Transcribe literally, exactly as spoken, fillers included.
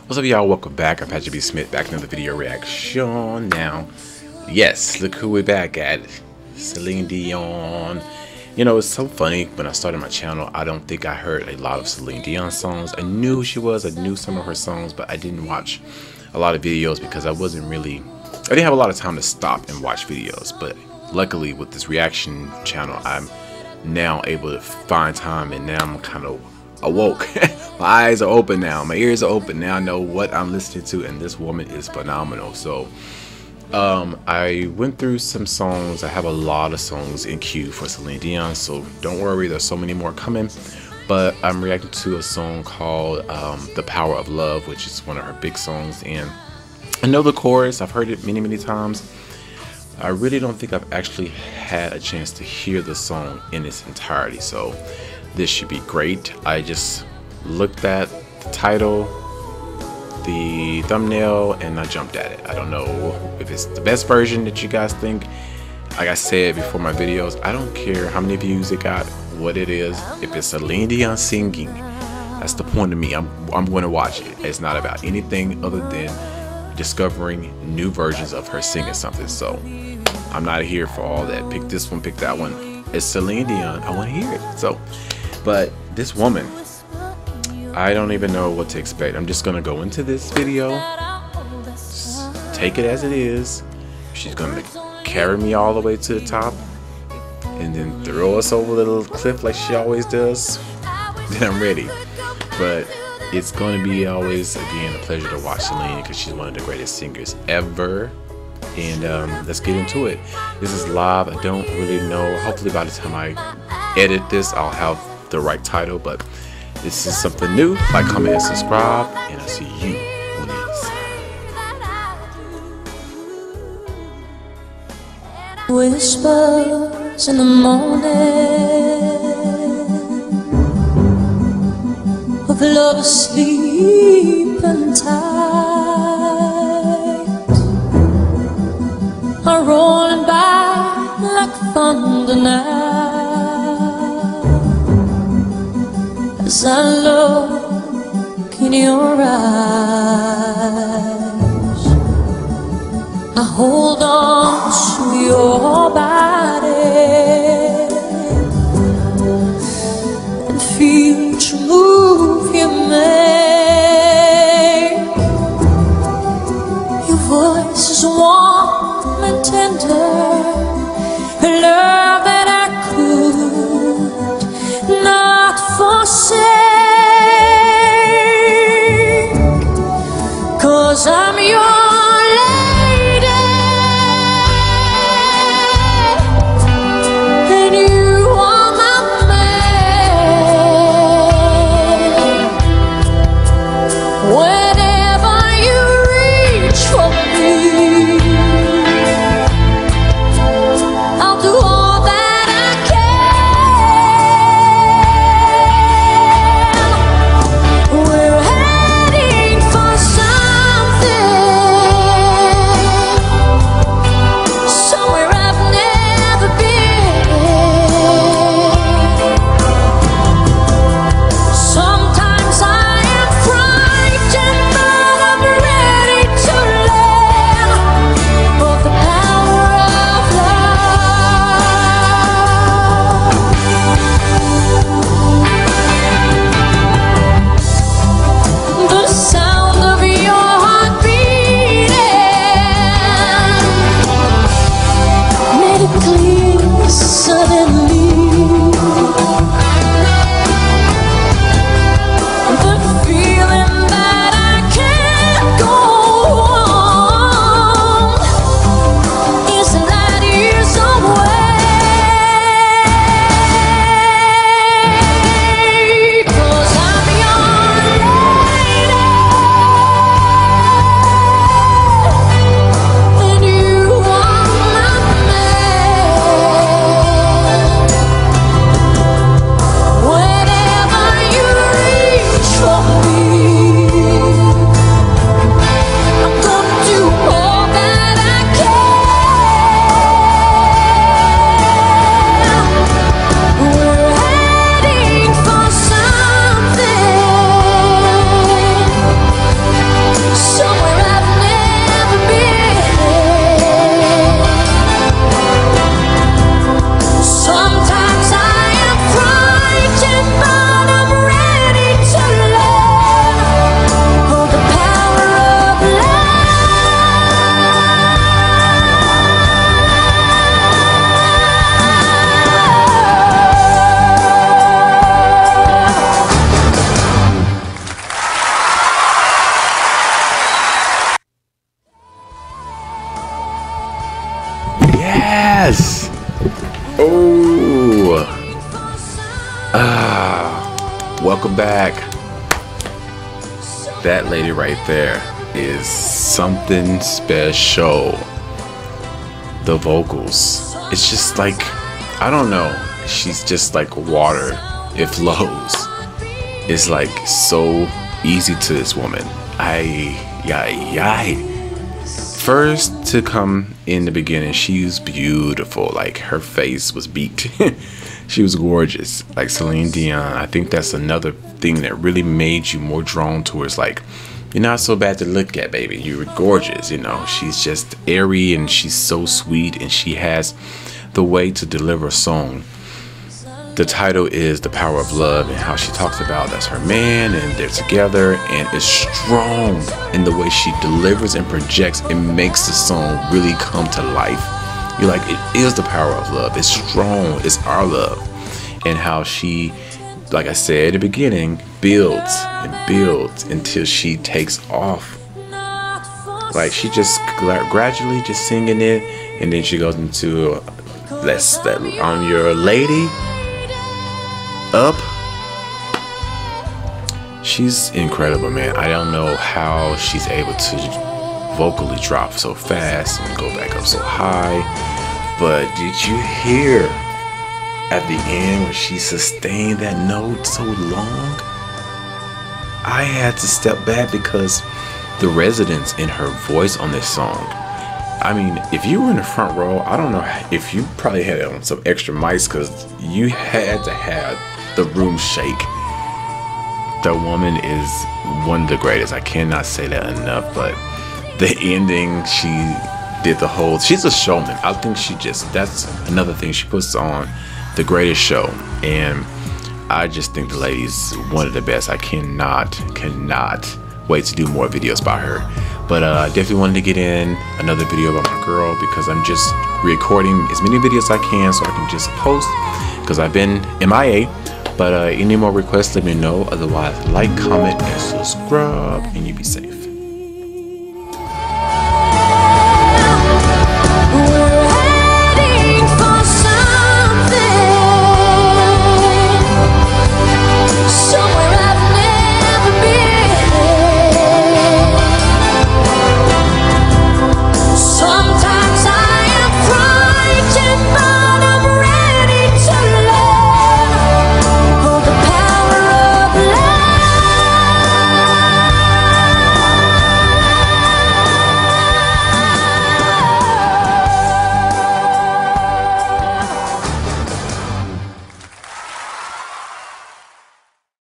What's up, y'all? Welcome back. I'm Patrick B. Smith, back in another video reaction. Now, yes, look who we're back at. Celine Dion. You know, it's so funny. When I started my channel, I don't think I heard a lot of Celine Dion songs. I knew who she was. I knew some of her songs, but I didn't watch a lot of videos because I wasn't really... I didn't have a lot of time to stop and watch videos. But luckily, with this reaction channel, I'm now able to find time, and now I'm kind of awoke. My eyes are open now, my ears are open now. I know what I'm listening to, and this woman is phenomenal. So um I went through some songs. I have a lot of songs in queue for Celine Dion, so don't worry, there's so many more coming. But I'm reacting to a song called um The Power of Love, which is one of her big songs, and I know the chorus. I've heard it many many times. I really don't think I've actually had a chance to hear the song in its entirety, so this should be great. I just looked at the title, the thumbnail, and I jumped at it. I don't know if it's the best version that you guys think. Like I said before my videos, I don't care how many views it got, what it is. If it's Celine Dion singing, that's the point of me. I'm, I'm going to watch it. It's not about anything other than discovering new versions of her singing something. So I'm not here for all that. Pick this one, pick that one. It's Celine Dion. I want to hear it. So, but this woman, I don't even know what to expect. I'm just gonna go into this video, just take it as it is. She's gonna carry me all the way to the top and then throw us over the little cliff like she always does. Then I'm ready. But it's gonna be always, again, a pleasure to watch Celine because she's one of the greatest singers ever. And um, let's get into it. This is live. I don't really know. Hopefully by the time I edit this, I'll have the right title. But this is something new. Like, comment, and subscribe, and I'll see you on the other side. Whispers in the morning of love sleeping tight are rolling by like thunder now. As I look in your eyes, I hold on to your body and feel each move you make. Your voice is warm and tender, a love that I could not forsake, 'cause I'm your lady. welcome back. That lady right there is something special. The vocals, it's just like, I don't know, she's just like water. It flows. It's like so easy to this woman. I, yeah, yeah. First to come in the beginning, she was beautiful. Like her face was beat. She was gorgeous. Like Celine Dion. I think that's another thing that really made you more drawn towards, like, you're not so bad to look at, baby. You're gorgeous, you know. She's just airy and she's so sweet, and she has the way to deliver a song. The title is The Power of Love, and how she talks about that's her man and they're together, and it's strong in the way she delivers and projects. It makes the song really come to life. You're like, it is the power of love. It's strong. It's our love. And how she, like I said at the beginning, builds and builds until she takes off. Like she just gradually just singing it, and then she goes into let's that I'm your lady up. She's incredible, man. I don't know how she's able to vocally drop so fast and go back up so high, but did you hear at the end where she sustained that note so long? I had to step back because the resonance in her voice on this song. I mean, if you were in the front row, I don't know if you probably had on some extra mics, because you had to have the room shake. The woman is one of the greatest. I cannot say that enough. But the ending, she did the whole, she's a showman. I think she just, that's another thing she puts on, the greatest show. And I just think the lady's one of the best. I cannot, cannot wait to do more videos by her. But uh, I definitely wanted to get in another video about my girl, because I'm just recording as many videos as I can so I can just post, because I've been M I A. But uh, any more requests, let me know. Otherwise, like, comment, and subscribe, and you be safe.